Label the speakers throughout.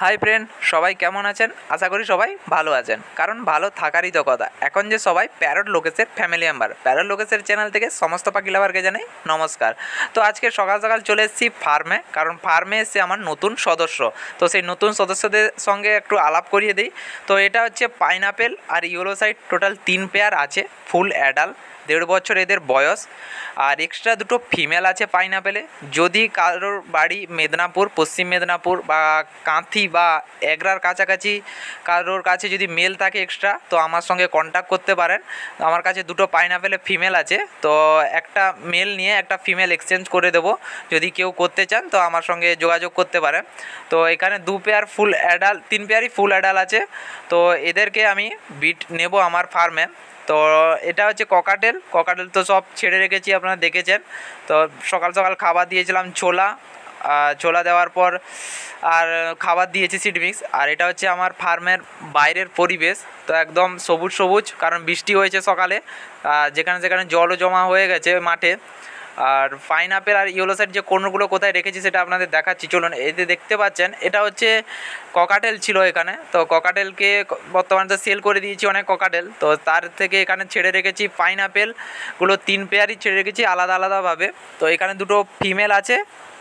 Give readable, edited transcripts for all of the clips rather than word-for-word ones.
Speaker 1: Hi friend, সবাই কেমন আছেন? আশা করি সবাই ভালো আছেন, কারণ ভালো থাকারই তো কথা। এখন যে সবাই প্যারট লোকেশের ফ্যামিলি মেম্বার, প্যারট লোকেশের চ্যানেল থেকে সমস্ত পাখি লাভারকে জানাই নমস্কার। তো আজকে সকাল সকাল চলে এসেছি ফার্মে, কারণ ফার্মে এসে আমার নতুন সদস্য। তো সেই নতুন সদস্যদের সঙ্গে একটু আলাপ করিয়ে দিই। তো এটা হচ্ছে পাইনাপেল আর ইয়েলো সাইড, টোটাল 3 পেয়ার আছে, ফুল অ্যাডাল্ট, 1.5 বছর এদের বয়স। আর এক্সট্রা দুটো ফিমেল আছে পাইনাপেলে। যদি কারোর বাড়ি মেদিনীপুর, পশ্চিম মেদিনীপুর বা কাঁথি বা এগরার কাছাকাছি কারোর কাছে যদি মেল থাকে এক্সট্রা, তো আমার সঙ্গে কন্ট্যাক্ট করতে পারেন। আমার কাছে দুটো পাইনাপেলে ফিমেল আছে, তো একটা মেল নিয়ে একটা ফিমেল এক্সচেঞ্জ করে দেবো। যদি কেউ করতে চান তো আমার সঙ্গে যোগাযোগ করতে পারেন। তো এখানে 2 পেয়ার ফুল অ্যাডাল্ট, 3 পেয়ারই ফুল অ্যাডাল্ট আছে। তো এদেরকে আমি বিট নেব আমার ফার্মে। তো এটা হচ্ছে ককাটেল তো সব ছেড়ে রেখেছি, আপনারা দেখেছেন। তো সকাল সকাল খাবার দিয়েছিলাম ছোলা দেওয়ার পর আর খাবার দিয়েছি সিড মিক্স। আর এটা হচ্ছে আমার ফার্মের বাইরের পরিবেশ, তো একদম সবুজ সবুজ, কারণ বৃষ্টি হয়েছে সকালে, যেখানে যেখানে জলও জমা হয়ে গেছে মাঠে। আর পাইনাপেল আর ইয়েলো সাইড যে কোনগুলো কোথায় রেখেছি সেটা আপনাদের দেখাচ্ছি, চলুন। এতে দেখতে পাচ্ছেন এটা হচ্ছে ককাটেল ছিল এখানে। তো ককাটেলকে বর্তমানে তো সেল করে দিয়েছি অনেক ককাটেল, তো তার থেকে এখানে ছেড়ে রেখেছি পাইনাপেলগুলো 3 পেয়ারই ছেড়ে রেখেছি আলাদা আলাদাভাবে। তো এখানে দুটো ফিমেল আছে,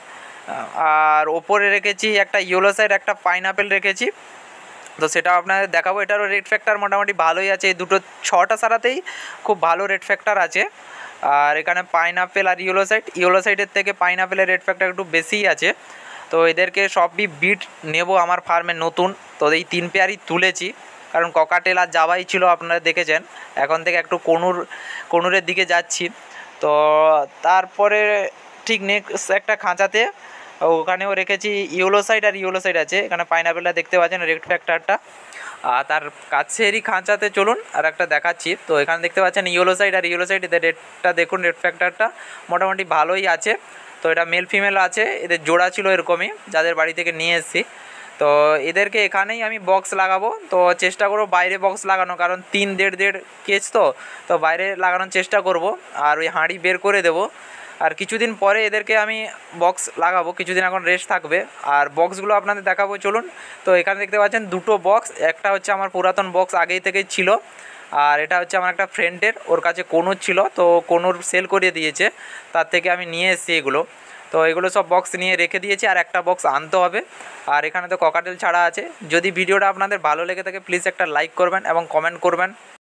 Speaker 1: আর ওপরে রেখেছি একটা ইয়েলো সাইড, একটা পাইনাপেল রেখেছি। তো সেটাও আপনাদের দেখাবো। এটারও রেড ফ্যাক্টর মোটামুটি ভালোই আছে, এই দুটো 6টা সারাতেই খুব ভালো রেড ফ্যাক্টর আছে। আর এখানে পাইনাপেল আর ইয়েলো সাইডের থেকে পাইনাপেলের রেড ফ্যাক্টর একটু বেশিই আছে। তো এদেরকে সবই বিট নেব আমার ফার্মে নতুন। তো এই 3 পেয়ারই তুলেছি, কারণ ককাটেল আর যাওয়াই ছিল, আপনারা দেখেছেন। এখন থেকে একটু কনুরের দিকে যাচ্ছি। তো তারপরে ঠিক নেক্সট একটা খাঁচাতে ওখানেও রেখেছি ইয়েলো সাইড আছে। এখানে পাইনাপেলটা দেখতে পাচ্ছেন, রেড ফ্যাক্টরটা। আর তার কাছেরই খাঁচাতে চলুন আর একটা দেখাচ্ছি। তো এখানে দেখতে পাচ্ছেন ইয়েলো সাইড এদের রেডটা দেখুন, রেড ফ্যাক্টরটা মোটামুটি ভালোই আছে। তো এটা মেল ফিমেল আছে, এদের জোড়া ছিল এরকমই, যাদের বাড়ি থেকে নিয়ে এসেছি। তো এদেরকে এখানেই আমি বক্স লাগাবো। তো চেষ্টা করবো বাইরে বক্স লাগানো, কারণ 3-1.5 কেজ তো বাইরে লাগানোর চেষ্টা করব। আর ওই হাঁড়ি বের করে দেবো। আর কিছুদিন পরে এদেরকে আমি বক্স লাগাবো, কিছুদিন এখন রেস্ট থাকবে। আর বক্সগুলো আপনাদের দেখাবো, চলুন। তো এখানে দেখতে পাচ্ছেন দুটো বক্স, একটা হচ্ছে আমার পুরাতন বক্স আগেই থেকেই ছিল, আর এটা হচ্ছে আমার একটা ফ্রেন্ডের, ওর কাছে কোনুর ছিল, তো কোনুর সেল করিয়ে দিয়েছে, তার থেকে আমি নিয়ে এসেছি এগুলো। তো এগুলো সব বক্স নিয়ে রেখে দিয়েছি, আর একটা বক্স আনতে হবে। আর এখানে তো ককাটেল ছাড়া আছে। যদি ভিডিওটা আপনাদের ভালো লেগে থাকে প্লিজ একটা লাইক করবেন এবং কমেন্ট করবেন।